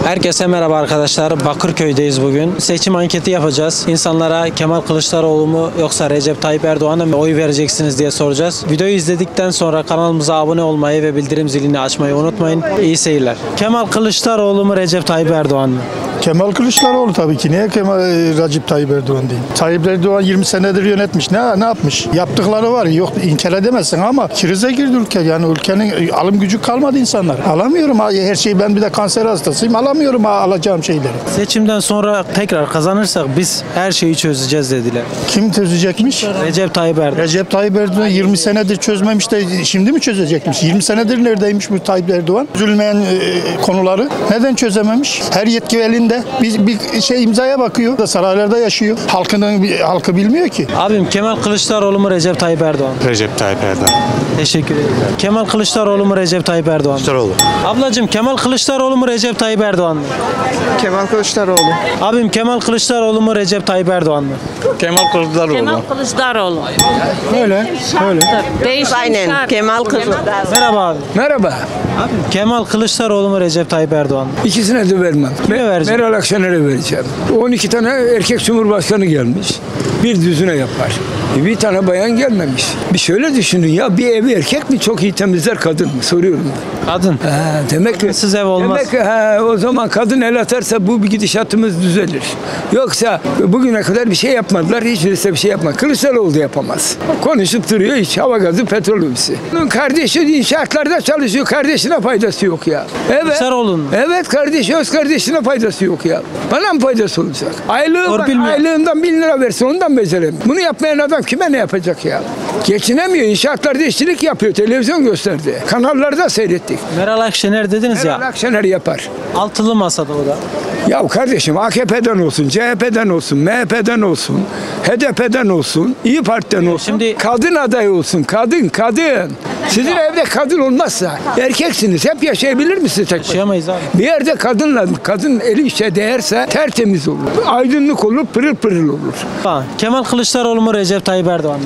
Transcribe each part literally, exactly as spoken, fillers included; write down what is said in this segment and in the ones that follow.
Herkese merhaba arkadaşlar. Bakırköy'deyiz bugün. Seçim anketi yapacağız. İnsanlara Kemal Kılıçdaroğlu mu yoksa Recep Tayyip Erdoğan'a mı oy vereceksiniz diye soracağız. Videoyu izledikten sonra kanalımıza abone olmayı ve bildirim zilini açmayı unutmayın. İyi seyirler. Kemal Kılıçdaroğlu mu Recep Tayyip Erdoğan mı? Kemal Kılıçdaroğlu tabii ki. Niye Kemal Recep Tayyip Erdoğan değil? Tayyip Erdoğan yirmi senedir yönetmiş. Ne ne yapmış? Yaptıkları var. Yok inkar edemezsin ama krize girdi ülke. Yani ülkenin alım gücü kalmadı insanlar. Alamıyorum her şeyi. Ben bir de kanser hastasıyım. Alamıyorum alacağım şeyleri. Seçimden sonra tekrar kazanırsak biz her şeyi çözeceğiz dediler. Kim çözecekmiş? Recep Tayyip Erdoğan. Recep Tayyip Erdoğan yirmi senedir çözmemiş de şimdi mi çözecekmiş? yirmi senedir neredeymiş bu Tayyip Erdoğan? Üzülmeyen e, konuları neden çözememiş? Her yetki elinde. Bir, bir şey imzaya bakıyor. Da saraylarda yaşıyor. Halkının halkı bilmiyor ki. Abim Kemal Kılıçdaroğlu mu Recep Tayyip Erdoğan? Recep Tayyip Erdoğan. Teşekkür ederim. Kemal Kılıçdaroğlu mu Recep Tayyip Erdoğan? Kılıçdaroğlu. Ablacığım Kemal Kılıçdaroğlu mu Recep Tayyip Erdoğan mı? Kemal Kılıçdaroğlu. Abim Kemal Kılıçdaroğlu mu Recep Tayyip Erdoğan mı? Kemal Kılıçdaroğlu. Kemal Kılıçdaroğlu. Öyle. Öyle. Değişim Aynen. şart. Kemal Kılıçdaroğlu. Merhaba abi. Merhaba. Abim Kemal Kılıçdaroğlu mu Recep Tayyip Erdoğan mı? İkisine de vermem. Kime vereceksin? Meral Akşener'e vereceğim. on iki tane erkek cumhurbaşkanı gelmiş. Bir düzüne yapar. Bir tane bayan gelmemiş. Bir şöyle düşünün ya, bir evi erkek mi çok iyi temizler, kadın mı? Soruyorum ben. Kadın. Ha, demek ki Siz ev olmaz. Demek ki ha, o zaman kadın el atarsa bu bir gidişatımız düzelir. Yoksa bugüne kadar bir şey yapmadılar. Hiçbirisi bir şey yapmadı. Kılıçdaroğlu da yapamaz. Konuşup duruyor, hiç hava gazı, petrol ümsi. Onun kardeşi inşaatlarda çalışıyor. Kardeşine faydası yok ya. Evet. Kılıçdaroğlu'nun. Evet, kardeşi öz kardeşine faydası yok ya. Bana mı faydası olacak? Aylığı bak, Torpil mi? aylığından bin lira versin, ondan beceremiyor. Bunu yapmayan adam kime ne yapacak ya? Geçinemiyor. İnşaatlarda işçilik yapıyor. Televizyon gösterdi. Kanallarda seyrettik. Meral Akşener dediniz Meral ya. Akşener yapar. Altılı masada o da. Ya kardeşim, A K P'den olsun, C H P'den olsun, M H P'den olsun, H D P'den olsun, İYİ Parti'den olsun. Şimdi- kadın adayı olsun. Kadın, kadın. Sizin evde kadın olmazsa erkeksiniz. Hep yaşayabilir misiniz tek başına? Yaşayamayız abi. Bir yerde kadınla, kadın eli işe değerse tertemiz olur. Aydınlık olur, pırıl pırıl olur. Ha, Kemal Kılıçdaroğlu mu Recep Tayyip Erdoğan mı?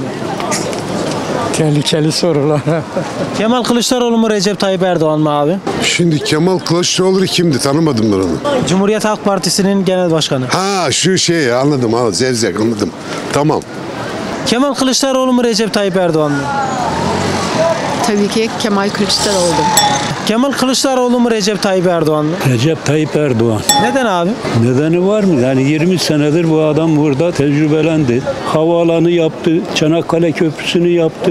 Tehlikeli sorular. Kemal Kılıçdaroğlu mu Recep Tayyip Erdoğan mı abi? Şimdi Kemal Kılıçdaroğlu kimdi? Tanımadım ben onu. Cumhuriyet Halk Partisi'nin genel başkanı. Ha şu şey anladım ha Zevzek anladım. Tamam. Kemal Kılıçdaroğlu mu Recep Tayyip Erdoğan mı? Tabii ki Kemal Kılıçdaroğlu. Kemal Kılıçdaroğlu mu Recep Tayyip Erdoğan mı? Recep Tayyip Erdoğan. Neden abi? Nedeni var mı? Yani yirmi senedir bu adam burada tecrübelendi. Havaalanı yaptı, Çanakkale Köprüsü'nü yaptı,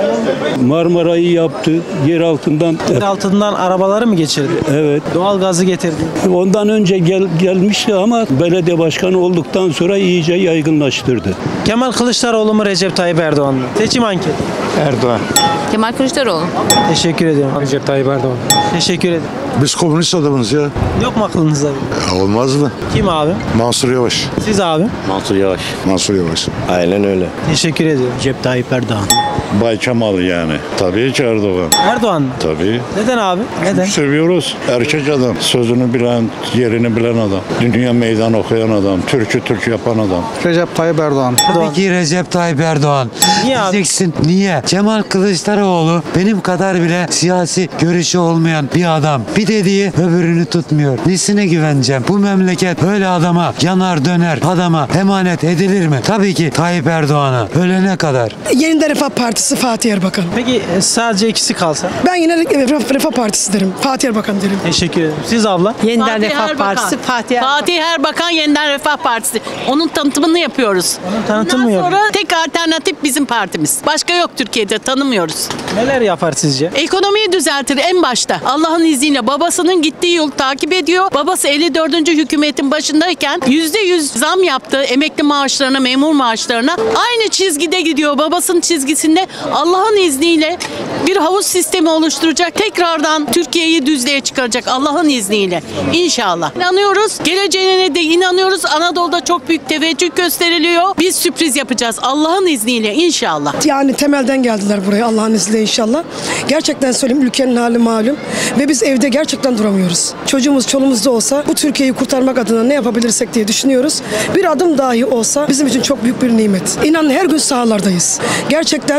Marmara'yı yaptı, yer altından. Yer altından arabaları mı geçirdi? Evet. Doğal gazı getirdi. Ondan önce gel, gelmişti ama belediye başkanı olduktan sonra iyice yaygınlaştırdı. Kemal Kılıçdaroğlu mu Recep Tayyip Erdoğan mı? Seçim anketi. Erdoğan. Kemal Kılıçdaroğlu. Teşekkür ediyorum. Recep Tayyip Erdoğan. Teşekkür ederim. Biz komünist adamız ya. Yok mu aklınızda? bir? Ya olmaz mı? Kim abi? Mansur Yavaş. Siz abi. Mansur Yavaş. Mansur Yavaş. Aynen öyle. Teşekkür ediyorum. Recep Tayyip Erdoğan. Bay Kemal yani. Tabii ki Erdoğan. Erdoğan mı? Tabii. Neden abi? Neden? Seviyoruz. Erkek adam. Sözünü bilen, yerini bilen adam. Dünya meydan okuyan adam. Türk'ü Türk yapan adam. Recep Tayyip Erdoğan. Erdoğan. Tabii ki Recep Tayyip Erdoğan. Niye abi? Diyeceksin. Niye? Kemal Kılıçdaroğlu benim kadar bile siyasi görüşü olmayan bir adam. Bir dediği öbürünü tutmuyor. Nesine güveneceğim? Bu memleket böyle adama yanar döner adama emanet edilir mi? Tabii ki Tayyip Erdoğan'a. Ölene kadar. Yeniden Refah Partisi Fatih Erbakan. Peki e, sadece ikisi kalsa? Ben yine Refah, Refah Partisi derim. Fatih Erbakan derim. Teşekkür ederim. Siz abla? Yeniden Fatih Refah Erbakan. Partisi. Fatih Erbakan. Fatih Erbakan Yeniden Refah Partisi. Onun tanıtımını yapıyoruz. Onun tanıtımı Bundan mı sonra tek alternatif bizim partimiz. Başka yok Türkiye'de, tanımıyoruz. Neler yapar sizce? Ekonomiyi düzeltir en başta. Allah'ın izniyle babasının gittiği yolu takip ediyor. Babası elli dördüncü hükümetin başındayken yüzde yüz zam yaptı emekli maaşlarına, memur maaşlarına. Aynı çizgide gidiyor. Babasının çizgisinde Allah'ın izniyle bir havuz sistemi oluşturacak. Tekrardan Türkiye'yi düzlüğe çıkaracak Allah'ın izniyle. İnşallah. İnanıyoruz. Geleceğine de inanıyoruz. Anadolu'da çok büyük teveccüh gösteriliyor. Biz sürpriz yapacağız Allah'ın izniyle inşallah. Yani temelden geldiler buraya Allah'ın izniyle inşallah. Gerçekten söyleyeyim ülkenin hali malum. Ve biz evde gerçekten duramıyoruz. Çocuğumuz, çoluğumuz da olsa bu Türkiye'yi kurtarmak adına ne yapabilirsek diye düşünüyoruz. Bir adım dahi olsa bizim için çok büyük bir nimet. İnanın her gün sahalardayız. Gerçekten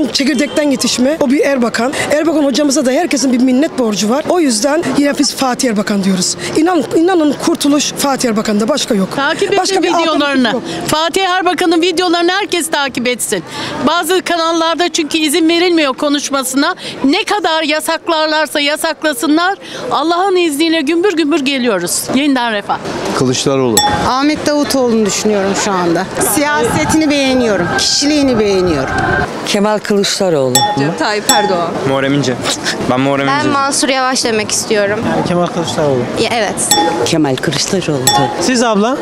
Erbakan çekirdekten yetişme. O bir Erbakan. Erbakan hocamıza da herkesin bir minnet borcu var. O yüzden yine biz Fatih Erbakan diyoruz. İnan, inanın kurtuluş Fatih Erbakan'da, başka yok. Takip edin Başka bir videolarını. alternatif yok. Fatih Erbakan'ın videolarını herkes takip etsin. Bazı kanallarda çünkü izin verilmiyor konuşmasına. Ne kadar yasaklarlarsa yasaklasınlar. Allah'ın izniyle gümbür gümbür geliyoruz. Yeniden refah. Kılıçdaroğlu. Ahmet Davutoğlu'nu düşünüyorum şu anda. Siyasetini beğeniyorum, kişiliğini beğeniyorum. Kemal Kılıçdaroğlu. Recep Tayyip Erdoğan. Muharrem İnce. Ben Muharrem İnce. Ben Mansur Yavaş demek istiyorum. Yani Kemal Kılıçdaroğlu. Ya, evet. Kemal Kılıçdaroğlu tabii. Siz abla?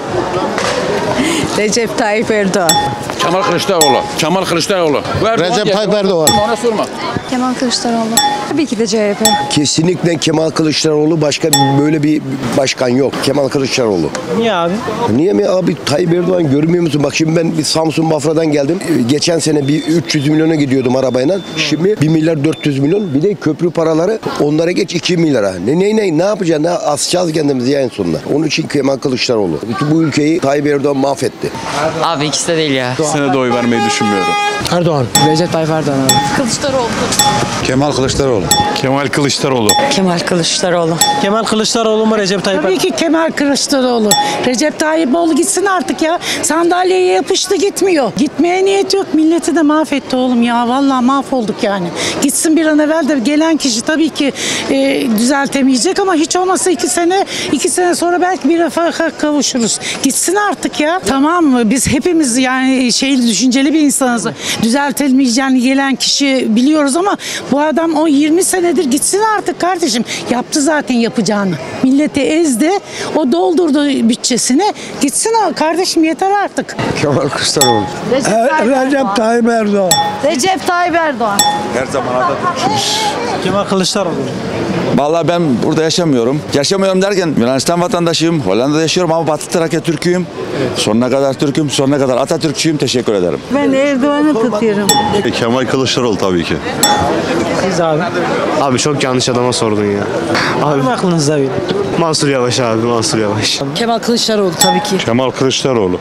Recep Tayyip Erdoğan. Kemal Kılıçdaroğlu. Kemal Kılıçdaroğlu. Recep Tayyip Erdoğan. Ona sorma. Kemal Kılıçdaroğlu. Tabii ki de C H P. Kesinlikle Kemal Kılıçdaroğlu, başka böyle bir başkan yok. Kemal Kılıçdaroğlu. Niye abi? Niye mi abi, Tayyip Erdoğan görmüyor musun? Bak şimdi ben bir Samsun Bafra'dan geldim. Geçen sene bir üç yüz milyona gidiyordum arabayla. Şimdi bir milyar dört yüz milyon. Bir de köprü paraları onlara geç iki milyara. Ne ne ne ne yapacağız? Ne asacağız kendimizi ya en sonunda. Onun için Kemal Kılıçdaroğlu. Bütün bu ülkeyi Tayyip Erdoğan mahvetti. Abi ikisi de değil ya. Sene de oy vermeyi düşünmüyorum. Erdoğan. Recep Tayyip Erdoğan abi. Kılıçdaroğlu. Kemal Kılıçdaroğlu. Kemal Kılıçdaroğlu. Kemal Kılıçdaroğlu. Kemal Kılıçdaroğlu mu Recep Tayyip Erdoğan? Tabii ki Kemal Kılıçdaroğlu. Recep Tayyipoğlu gitsin artık ya. Sandalyeye yapıştı, gitmiyor. Gitmeye niyet yok. Milleti de mahvetti oğlum ya. Vallahi mahvolduk yani. Gitsin bir an evvel de, gelen kişi tabii ki e, düzeltemeyecek ama hiç olmazsa iki sene iki sene sonra belki bir refaha kavuşuruz. Gitsin artık ya. Tamam mı? Biz hepimiz yani şeyli, düşünceli bir insanız. Düzeltilmeyeceğini gelen kişi biliyoruz ama bu adam o yirmi senedir gitsin artık kardeşim. Yaptı zaten yapacağını. Milleti ezdi. O doldurdu bütçesini. Gitsin kardeşim, yeter artık. Kemal Kılıçdaroğlu. Recep Tayyip Erdoğan. Recep Tayyip Erdoğan. Her zaman Atatürkçüyüz. Kemal Kılıçdaroğlu. Vallahi ben burada yaşamıyorum. Yaşamıyorum derken Yunanistan vatandaşıyım. Hollanda'da yaşıyorum ama Batı Trakya Türk'üyüm. Evet. Sonuna kadar Türk'üm, sonuna kadar Atatürkçüyüm. Teşekkür ederim. Ben Erdoğan'ı tutuyorum. Kemal Kılıçdaroğlu tabii ki. Siz abi? Abi çok yanlış adama sordun ya. Var mı aklınızda bir? Mansur Yavaş abi, Mansur Yavaş. Kemal Kılıçdaroğlu tabii ki. Kemal Kılıçdaroğlu.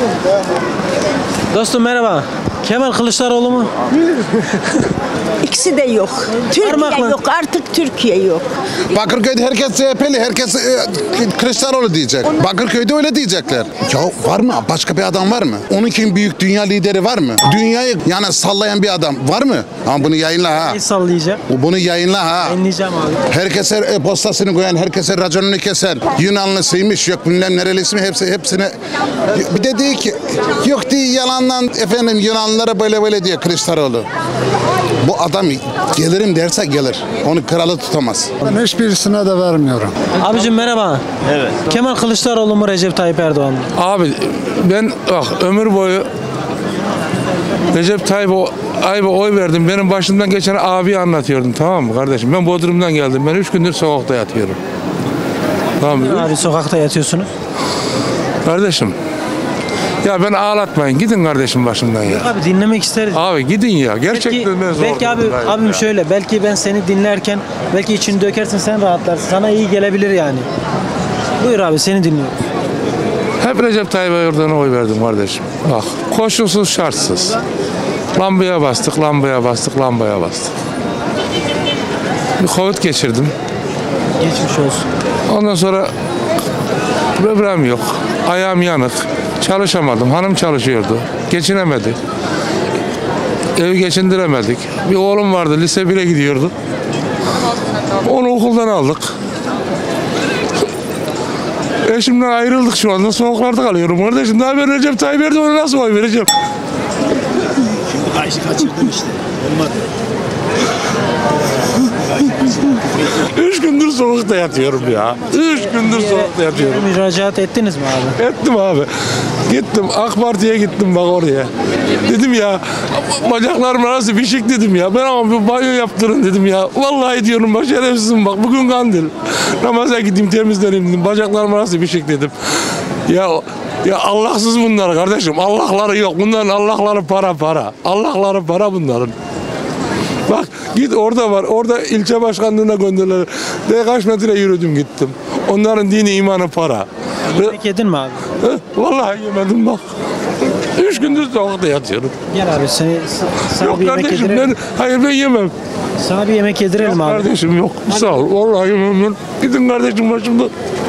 Dostum merhaba. Kemal Kılıçdaroğlu mu? İkisi de yok. Türkiye Parmakla. yok. Artık Türkiye yok. Bakırköy'de herkes C H P'li, herkes e, Kılıçdaroğlu diyecek. Bakırköy'de öyle diyecekler. Ya var mı? Başka bir adam var mı? Onun için büyük dünya lideri var mı? Dünyayı yani sallayan bir adam var mı? Ama bunu yayınla ha. Neyi sallayacak? Bunu yayınla ha. Yayınlayacağım abi. Herkese e, postasını koyan, herkese raconunu keser. Yunanlısıymış, yok bilmem nerelisi mi, hepsi hepsine. Bir de diyor ki, yok diyor yalandan efendim Yunanlılara böyle böyle diyor Kılıçdaroğlu. Bu adam gelirim derse gelir. Onu kralı tutamaz. Ben hiçbirisine de vermiyorum. Abicim merhaba. Evet. Kemal Kılıçdaroğlu mu Recep Tayyip Erdoğan mı? Abi ben bak ömür boyu Recep Tayyip Ayıp'a oy verdim. Benim başımdan geçen abi anlatıyordum, tamam mı kardeşim? Ben Bodrum'dan geldim. Ben üç gündür sokakta yatıyorum. Tamam mı? Abi sokakta yatıyorsunuz. Kardeşim. Ya ben ağlatmayın. Gidin kardeşim başımdan ya. Abi dinlemek isteriz. Abi gidin ya. Gerçekten belki, ben zor. belki abi, abim ya. Şöyle. Belki ben seni dinlerken belki içini dökersin, sen rahatlarsın. Sana iyi gelebilir yani. Buyur abi, seni dinliyorum. Hep Recep Tayyip Erdoğan'a oy verdim kardeşim. Bak koşulsuz şartsız. Lambaya bastık, lambaya bastık, lambaya bastık. Bir Covid geçirdim. Geçmiş olsun. Ondan sonra böbreğim yok. Ayağım yanık. Çalışamadım. Hanım çalışıyordu. Geçinemedi. Evi geçindiremedik. Bir oğlum vardı. Lise bire gidiyordu. Onu okuldan aldık. Eşimden ayrıldık şu anda. Sokaklarda kalıyorum kardeşim. Daha ben Recep Tayyip Erdoğan'a nasıl oy vereceğim? Şimdi Ayşe kaçırdın işte. Olmadı. Üç gündür sokakta yatıyorum ya. Üç gündür sokakta yatıyorum. Müracaat ettiniz mi abi? Ettim abi. Gittim AK Parti'ye gittim bak oraya. Dedim ya bacaklarım arası bişik dedim ya. Ben ama bir banyo yaptırın dedim ya. Vallahi diyorum bak şerefsizim bak bugün kandil. Namaza gideyim temizleneyim dedim. Bacaklarım arası bişik dedim. Ya ya Allahsız bunlar kardeşim. Allah'ları yok. Bunların Allah'ları para para. Allah'ları para bunların. Bak git orada var. Orada ilçe başkanlığına gönderdiler. De kaç metre yürüdüm gittim. Onların dini imanı para. Yemek yedin mi abi? Vallahi yemedim bak. Üç gündür sokakta yatıyorum. Gel abi seni, sana Yok bir yemek kardeşim yedirelim. ben, hayır ben yemem. Sana bir yemek yedirelim Yok abi. kardeşim yok. Sağ ol. Vallahi yemem ben. Gidin kardeşim başımda.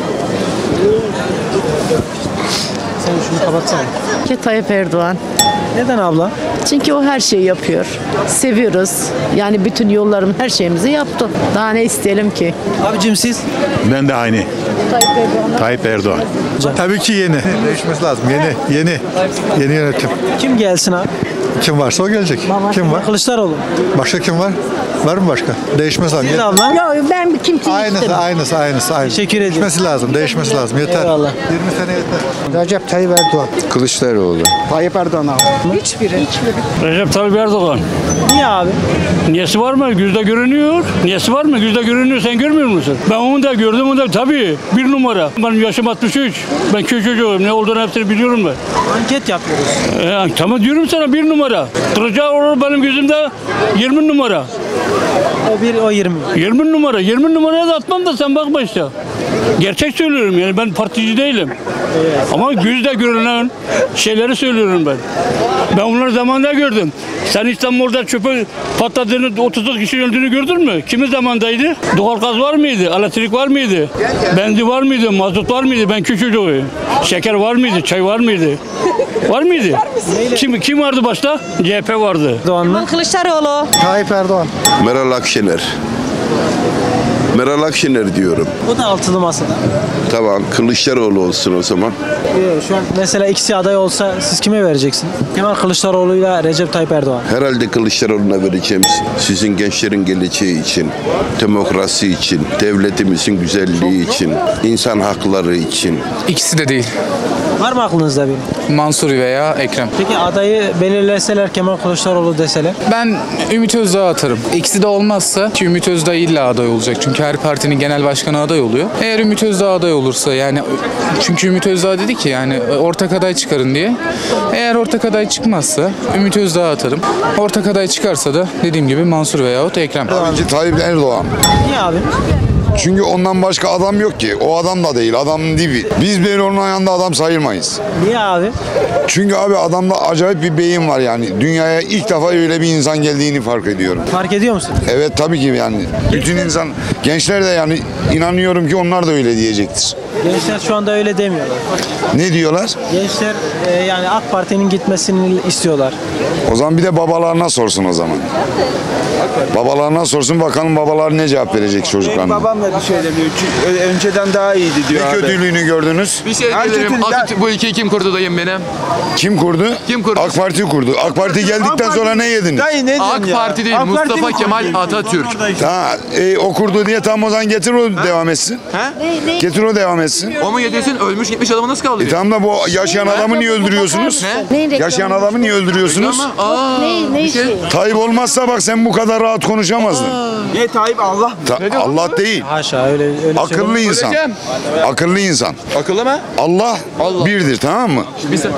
Sen şunu kapatsana. Ki Tayyip Erdoğan. Neden abla? Çünkü o her şeyi yapıyor. Seviyoruz. Yani bütün yollarım, her şeyimizi yaptı. Daha ne isteyelim ki? Abicim siz? Ben de aynı. Tayyip Erdoğan. Tayyip Erdoğan. Tabii ki yeni. Değişmesi lazım. Yeni, yeni. Yeni yönetim. Kim gelsin abi? Kim varsa o gelecek. Kim var? Kılıçdaroğlu. Başka kim var? Var mı başka? Değişmesi lazım. Siz abla? Yok ben kimseyi Aynısı, istemiyorum. aynısı, aynısı, aynısı. Teşekkür ediyorum. Değişmesi lazım, değişmesi lazım. Yeter. Eyvallah. yirmi sene yeter. Recep Tayyip Erdoğan. Kılıçdaroğlu. Tayyip Erdoğan abi. Hiçbiri. Recep Tayyip Erdoğan. Niye abi? Niyesi var mı? Yüzde görünüyor. Niyesi var mı? Yüzde görünüyor. Sen görmüyor musun? Ben onu da gördüm. Onu da tabii. Bir numara. Benim yaşım altmış üç. Ben köy çocuğuyum. Ne olduğunu hepsini biliyorum ben. Anket yapıyoruz. Ee, tamam diyorum sana bir numara. Kılıçdaroğlu benim gözümde yirmi numara. O bir, o yirmi. yirmi numara. yirmi numaraya da atmam da sen bakma işte. Gerçek söylüyorum yani ben partici değilim. Ama gözde görünen şeyleri söylüyorum ben. Ben onları zamanında gördüm. Sen İstanbul'da çöpü patladığını, otuz kişi öldüğünü gördün mü? Kimin zamandaydı? Doğalgaz var mıydı? Elektrik var mıydı? Benzin var mıydı? Mazot var mıydı? Ben küçücüğüm. Şeker var mıydı? Çay var mıydı? Var mıydı? Kim kim vardı başta? C H P vardı. Doğan mı? Kılıçdaroğlu. Tayyip Erdoğan. Meral Akşener. Meral Akşener diyorum. O da altılı masada. Tamam Kılıçdaroğlu olsun o zaman. Ee, Şu an mesela ikisi aday olsa siz kime vereceksiniz? Kemal Kılıçdaroğlu'yla Recep Tayyip Erdoğan. Herhalde Kılıçdaroğlu'na vereceğim sizin gençlerin geleceği için, demokrasi için, devletimizin güzelliği için, insan hakları için. İkisi de değil. Var mı aklınızda biri? Mansur veya Ekrem. Peki adayı belirleseler Kemal Kılıçdaroğlu deseler? Ben Ümit Özdağ atarım. İkisi de olmazsa ki Ümit Özdağ illa aday olacak. Çünkü her partinin genel başkanı aday oluyor. Eğer Ümit Özdağ aday olursa yani çünkü Ümit Özdağ dedi ki yani ortak aday çıkarın diye. Eğer ortak aday çıkmazsa Ümit Özdağ atarım. Ortak aday çıkarsa da dediğim gibi Mansur veyahut Ekrem. Bence Tayyip Erdoğan. Niye abi? Çünkü ondan başka adam yok ki. O adam da değil, adamın dibi. Biz böyle onun yanında adam sayılmayız. Niye abi? Çünkü abi adamda acayip bir beyin var yani. Dünyaya ilk defa öyle bir insan geldiğini fark ediyorum. Fark ediyor musun? Evet tabii ki yani. Bütün insan, gençler de yani inanıyorum ki onlar da öyle diyecektir. Gençler şu anda öyle demiyorlar. Ne diyorlar? Gençler e, yani AK Parti'nin gitmesini istiyorlar. O zaman bir de babalarına sorsun o zaman. Babalarına sorsun bakalım babalar ne cevap verecek çocuklarına. Babam da bir şey demiyor. Çünkü önceden daha iyiydi diyor Ne abi. kötülüğünü gördünüz? Bir şey diyelim. Bu ülkeyi kim kurdu dayım benim? Kim kurdu? Kim kurdu? AK Parti kurdu. AK Parti geldikten sonra ne yediniz? Dayı ne AK ya? Parti değil, AK Parti Mustafa mi Kemal kurdu? Atatürk. Ha, e, o kurdu diye tam o zaman getir o devam etsin. He? Getir o devam etsin. O mu yedirsin? Ölmüş gitmiş adamı nasıl E kaldırıyor? tamam da bu yaşayan adamı niye öldürüyorsunuz? Ne? Yaşayan adamı niye öldürüyorsunuz? Aa, Ne, ne işi? Tayyip olmazsa bak sen bu kadar rahat konuşamazdın. Ne Tayyip Allah? Ta- Allah değil. Haşa öyle öyle Akıllı şey. insan. Akıllı insan. Akıllı mı? Allah, birdir tamam mı? Bir sen.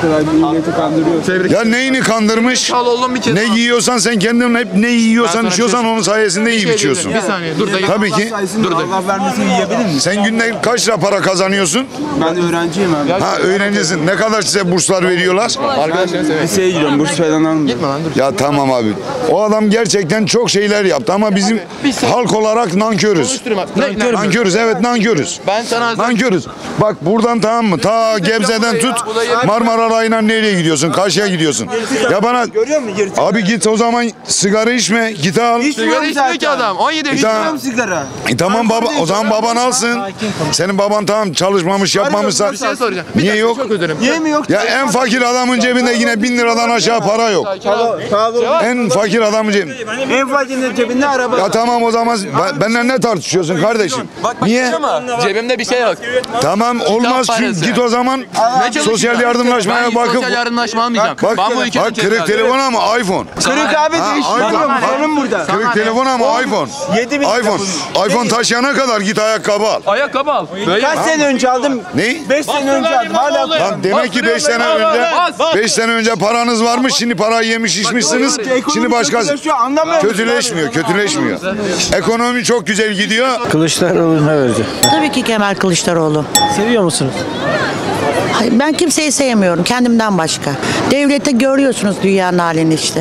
Ya neyini kandırmış? Al oğlum bir kez Ne daha. yiyorsan sen kendin hep ne Ben yiyorsan sana bir içiyorsan şey- onun sayesinde yiyip şey içiyorsun. diyeceğim. Bir saniye, dur dayı. Tabii ki. Dur dayı. Allah vermesin yiyebilir misin? Sen günde kaç lira para kazanıyorsun? Ben öğrenciyim abi. Ha öğrencisin. Ne kadar size burslar veriyorlar? Arkadaşlar severim. Liseye gidiyorum. Burs falan almıyorum. Gitme lan dur. Ya tamam abi. O adam gerçekten çok şeyler yaptı ama bizim halk olarak nankörüz. Konuşturma. Ne? Ne? Nankörüz evet nankörüz. Ben sana Nankörüz. Bak buradan tamam mı? Ta Gebze'den tut Marmara Rayı'na nereye gidiyorsun? Karşıya gidiyorsun. Ya bana Görüyor musun? Yırtık. abi git o zaman sigara içme. Git al. sigara içmiyor ki adam. on yedi E, yaşında. tamam. sigara. E, tamam baba o zaman baban alsın. Senin baban tamam çalışmamış yapmamışsa. Bir şey soracağım. Bir Niye dakika, yok? Çok özür dilerim. Niye mi yok? Ya en fakir adamın cebinde yine bin liradan aşağı para yok. En fakir adamın cebinde. En fakirin cebinde araba. Ya tamam o zaman ben- benimle ne tartışıyorsun kardeşim? Niye? Cebimde bir şey yok. Tamam olmaz Kitap çünkü parası. git o zaman sosyal yardımlaşmaya Ben bakıp sosyal yardımlaşma almayacağım. bak, Ben bu ülkenin bak kırık telefon ama iPhone. Kırık abi Ha, değiştiriyorum. iPhone. Sorun burada. Kırık telefon ama iPhone. yedi bin iPhone. iPhone taşıyana kadar git ayakkabı al. Ayakkabı al. Kaç sene önce aldım? Ne? beş sene önce aldım. Hala Lan demek ki beş sene önce beş sene önce paranız varmış şimdi parayı yemiş içmişsiniz. Şimdi başka kötüleşmiyor kötüleşmiyor. Ekonomi çok güzel gidiyor. Kılıçdaroğlu'na verdi. Tabii ki Kemal Kılıçdaroğlu. Seviyor musunuz? Ben kimseyi sevmiyorum kendimden başka. Devlette görüyorsunuz dünyanın halini işte.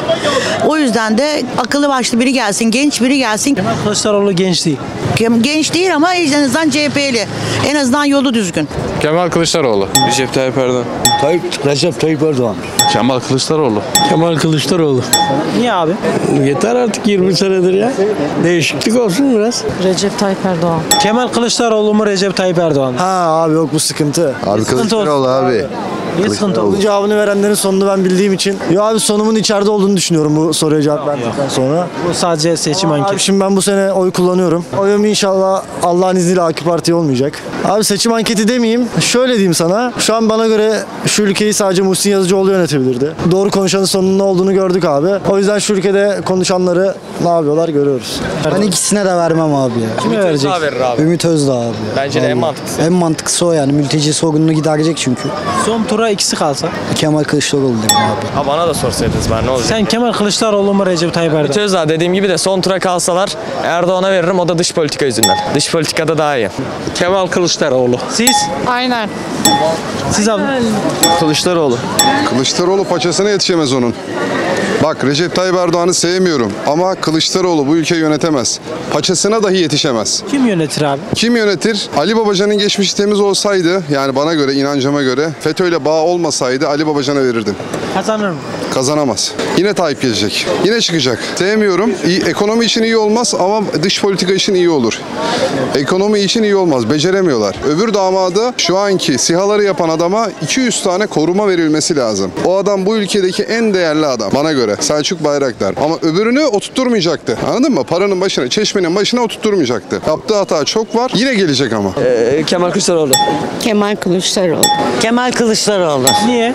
O yüzden de akıllı başlı biri gelsin, genç biri gelsin. Kemal Kılıçdaroğlu genç değil. Genç değil ama en azından C H P'li. En azından yolu düzgün. Kemal Kılıçdaroğlu. Recep Tayyip Erdoğan. Tayyip, Recep Tayyip Erdoğan. Kemal Kılıçdaroğlu. Kemal Kılıçdaroğlu. Niye abi? Yeter artık yirmi senedir ya. Değişiklik olsun biraz. Recep Tayyip Erdoğan. Kemal Kılıçdaroğlu mu Recep Tayyip Erdoğan mı? Ha abi yok bu sıkıntı. Abi Kılıçdaroğlu abi. Niye sıkıntı oldu? Bunun cevabını verenlerin sonunu ben bildiğim için. Yo abi sonumun içeride olduğunu düşünüyorum bu soruya cevap verdikten sonra. Bu sadece seçim anketi. Abi şimdi ben bu sene oy kullanıyorum. Oyum inşallah Allah'ın izniyle A K P Parti olmayacak. Abi seçim anketi demeyeyim. Şöyle diyeyim sana. Şu an bana göre şu ülkeyi sadece Muhsin Yazıcıoğlu yönetebilirdi. Doğru konuşanın sonunun ne olduğunu gördük abi. O yüzden şu ülkede konuşanları ne yapıyorlar görüyoruz. Ben ikisine de vermem abi ya. Kime verecek? verir abi. Ümit Özdağ abi. Bence de en mantıklısı. En mantıklısı o yani. Mülteci sorununu giderecek çünkü. Son tura ikisi kalsa. Kemal Kılıçdaroğlu derim abi. Ha bana da sorsaydınız ben ne olacak? Sen Kemal Kılıçdaroğlu mu Recep Tayyip Erdoğan? Ümit Özdağ dediğim gibi de son tura kalsalar Erdoğan'a veririm, o da dış politika yüzünden. Dış politikada daha iyi. Kemal Kılıçdaroğlu. Siz? Aynen. Siz abi? Kılıçdaroğlu. Kılıçdaroğlu paçasına yetişemez onun. Bak Recep Tayyip Erdoğan'ı sevmiyorum ama Kılıçdaroğlu bu ülkeyi yönetemez. Paçasına dahi yetişemez. Kim yönetir abi? Kim yönetir? Ali Babacan'ın geçmişi temiz olsaydı, yani bana göre, inancıma göre, FETÖ'yle bağ olmasaydı Ali Babacan'a verirdim. Kazanır mı? Kazanamaz. Yine Tayyip gelecek. Yine çıkacak. Sevmiyorum. İyi, ekonomi için iyi olmaz ama dış politika için iyi olur. Ekonomi için iyi olmaz. Beceremiyorlar. Öbür damadı şu anki SİHA'ları yapan adama iki yüz tane koruma verilmesi lazım. O adam bu ülkedeki en değerli adam bana göre. Selçuk Bayraktar. Ama öbürünü oturtturmayacaktı. Anladın mı? Paranın başına, çeşmenin başına oturtturmayacaktı. Yaptığı hata çok var. Yine gelecek ama. Ee, Kemal Kılıçdaroğlu. Kemal Kılıçdaroğlu. Kemal Kılıçdaroğlu. Niye?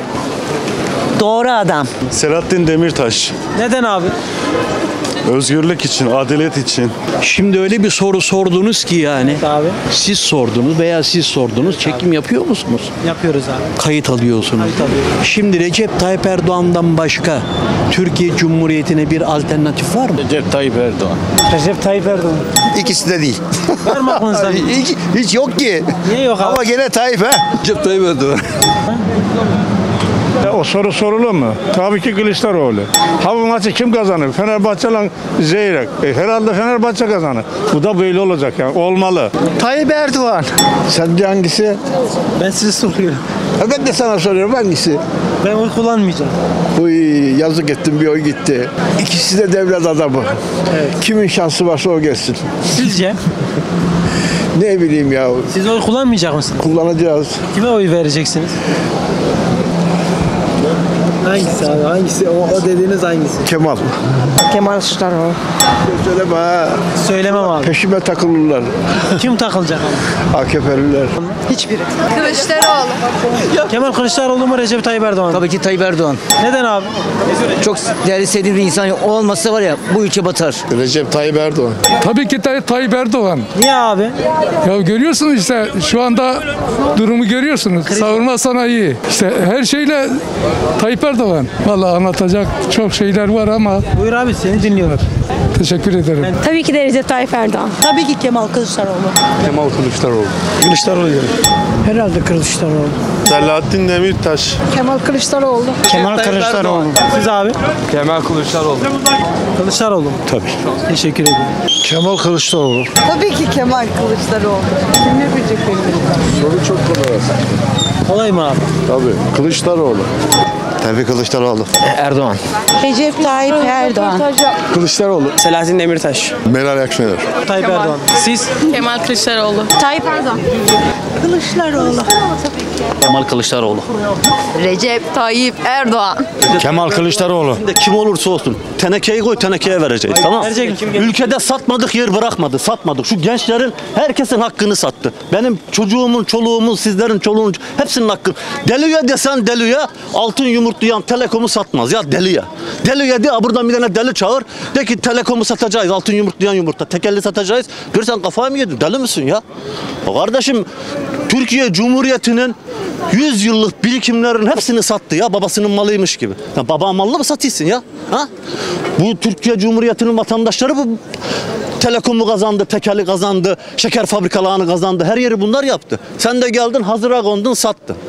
Doğru adam. Selahattin Demirtaş. Neden abi? Özgürlük için, adalet için. Şimdi öyle bir soru sordunuz ki yani. Evet abi. Siz sordunuz veya siz sordunuz. Çekim abi. yapıyor musunuz? Yapıyoruz abi. Kayıt alıyorsunuz. Kayıt alıyoruz. Şimdi Recep Tayyip Erdoğan'dan başka Türkiye Cumhuriyeti'ne bir alternatif var mı? Recep Tayyip Erdoğan. Recep Tayyip Erdoğan. İkisi de değil. Var mı aklınızda? hiç, hiç yok ki. Niye yok abi? Ama gene Tayyip ha. Recep Tayyip Erdoğan. O soru sorulur mu? Tabii ki Kılıçdaroğlu. Ha bu maçı kim kazanır? Fenerbahçe ile Zeyrek. E, herhalde Fenerbahçe kazanır. Bu da böyle olacak yani. Olmalı. Tayyip Erdoğan. Sence hangisi? Ben size soruyorum. Ben de sana soruyorum hangisi? Ben oy kullanmayacağım. Uy yazık ettim bir oy gitti. İkisi de devlet adamı. Evet. Kimin şansı varsa o gelsin. Sizce? Ne bileyim ya. Siz oy kullanmayacak mısınız? Kullanacağız. Kime oy vereceksiniz? Hangisi abi? Hangisi? O, o dediğiniz hangisi? Kemal. Kemal Kılıçdaroğlu. Söyleme ha. Söylemem abi. Peşime takılırlar. Kim takılacak abi? A K P'liler. Hiçbiri. Kılıçdaroğlu. Kemal Kılıçdaroğlu mu Recep Tayyip Erdoğan mı? Tabii ki Tayyip Erdoğan. Neden abi? Çok değerli sevdiğim bir insan olmasa var ya bu ülke batar. Recep Tayyip Erdoğan. Tabii ki Tay- Tayyip Erdoğan. Niye abi? Ya görüyorsunuz işte şu anda durumu görüyorsunuz. Savunma sanayi. İşte her şeyle Tayyip Erdoğan. Vallahi anlatacak çok şeyler var ama. Buyur abi seni dinliyorlar. Teşekkür ederim. Tabii ki de Recep Tayyip Erdoğan. Tabii ki Kemal Kılıçdaroğlu. Kemal Kılıçdaroğlu. Kılıçdaroğlu. Herhalde Kılıçdaroğlu. Selahattin Demirtaş. Kemal Kılıçdaroğlu. Kemal Kılıçdaroğlu. Siz abi? Kemal Kılıçdaroğlu. Kılıçdaroğlu mu? Tabii. Teşekkür ederim. Kemal Kılıçdaroğlu. Tabii ki Kemal Kılıçdaroğlu. Kim ne bilecek benim? Soru çok kolay. Kolay mı abi? Tabii. Kılıçdaroğlu. Tabii Kılıçdaroğlu. Erdoğan. Recep Tayyip Erdoğan. Kılıçdaroğlu. Selahattin Demirtaş. Meral Akşener. Tayyip Erdoğan. Siz? Kemal Kılıçdaroğlu. Tayyip Erdoğan. Kılıçdaroğlu. Kemal Kılıçdaroğlu. Recep Tayyip Erdoğan. Kemal Kılıçdaroğlu. Kim olursa olsun. Tenekeyi koy, tenekeye vereceğiz. Tamam. Verecek mi? Ülkede satmadık yer bırakmadı. Satmadık. Şu gençlerin herkesin hakkını sattı. Benim çocuğumun, çoluğumun, sizlerin çoluğunun hepsinin hakkı. Deliye desen deliye altın yumurtlayan Telekom'u satmaz ya deliye. Deliye de buradan bir tane deli çağır. De ki Telekom'u satacağız. Altın yumurtlayan yumurta. Tekelli satacağız. Görsen kafayı mı yedin? Deli misin ya? Kardeşim Türkiye Cumhuriyeti'nin yüz yıllık birikimlerin hepsini sattı ya babasının malıymış gibi. Ya baba malını mı satıyorsun ya? Ha? Bu Türkiye Cumhuriyeti'nin vatandaşları bu Telekom'u kazandı, tekeli kazandı, şeker fabrikalarını kazandı. Her yeri bunlar yaptı. Sen de geldin hazıra kondun sattın.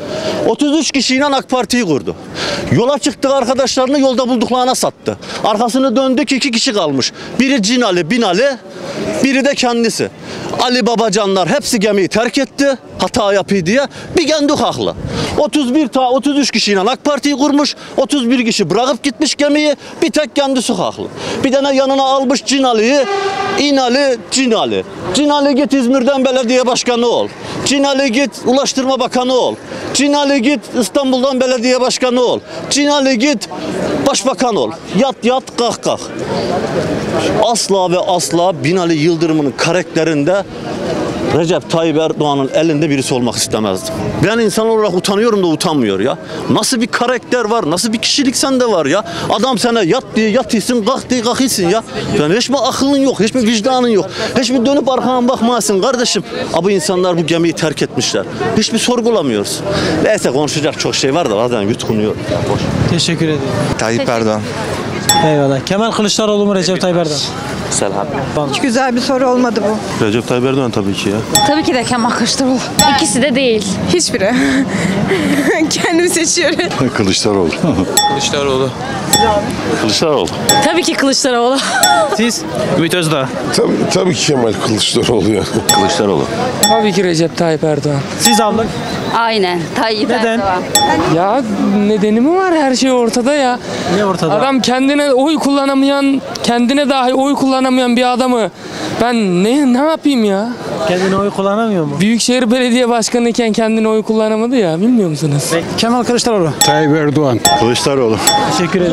otuz üç kişiyle AK Parti'yi kurdu. Yola çıktı, arkadaşlarını yolda bulduklarına sattı. Arkasını döndük, iki kişi kalmış. Biri Cinali, Binali, biri de kendisi. Ali Babacanlar hepsi gemiyi terk etti. Hata yapıyor diye. Bir kendi haklı. otuz bir ta otuz üç kişiyle AK Parti'yi kurmuş. otuz bir kişi bırakıp gitmiş gemiyi. Bir tek kendisi haklı. Bir tane yanına almış Cinali'yi. İnali, Cinali. Cinali git İzmir'den belediye başkanı ol. Cinali git Ulaştırma Bakanı ol. Cinali git İstanbul'dan belediye başkanı ol. Cinali git başbakan ol. Yat yat kalk kalk. Asla ve asla Binali Yıldırım'ın karakterinde Recep Tayyip Erdoğan'ın elinde birisi olmak istemezdim. Ben insan olarak utanıyorum da utanmıyor ya. Nasıl bir karakter var, nasıl bir kişilik sende var ya. Adam sana yat diye yatıyorsun, kalk diye kalkıyorsun ya. Yani hiçbir akılın yok, hiçbir vicdanın yok. Hiçbir dönüp arkana bakmazsın kardeşim. Abi insanlar bu gemiyi terk etmişler. Hiçbir sorgulamıyoruz. Neyse konuşacak çok şey var da bazen yutkunuyor. Boş. Teşekkür ederim. Tayyip Erdoğan. Eyvallah. Kemal Kılıçdaroğlu mu Recep Tayyip Erdoğan? Selam. Hiç güzel bir soru olmadı bu. Recep Tayyip Erdoğan tabii ki ya. Tabii ki de Kemal Kılıçdaroğlu. İkisi de değil. Hiçbiri. Kendim seçiyorum. Kılıçdaroğlu. Kılıçdaroğlu. Kılıçdaroğlu. Tabii ki Kılıçdaroğlu. Siz? Ümit Özdağ. Tabii, tabii ki Kemal Kılıçdaroğlu ya. Kılıçdaroğlu. Tabii ki Recep Tayyip Erdoğan. Siz abla? Aynen. Tayyip Neden? Erdoğan. Ya nedeni mi var, her şey ortada ya. Ne ortada? Adam kendine oy kullanamayan, kendine dahi oy kullanamayan bir adamı ben ne ne yapayım ya? Kendine oy kullanamıyor mu? Büyükşehir Belediye Başkanı iken kendine oy kullanamadı ya, bilmiyor musunuz? Kemal Kılıçdaroğlu. Tayyip Erdoğan. Kılıçdaroğlu. Teşekkür ederim.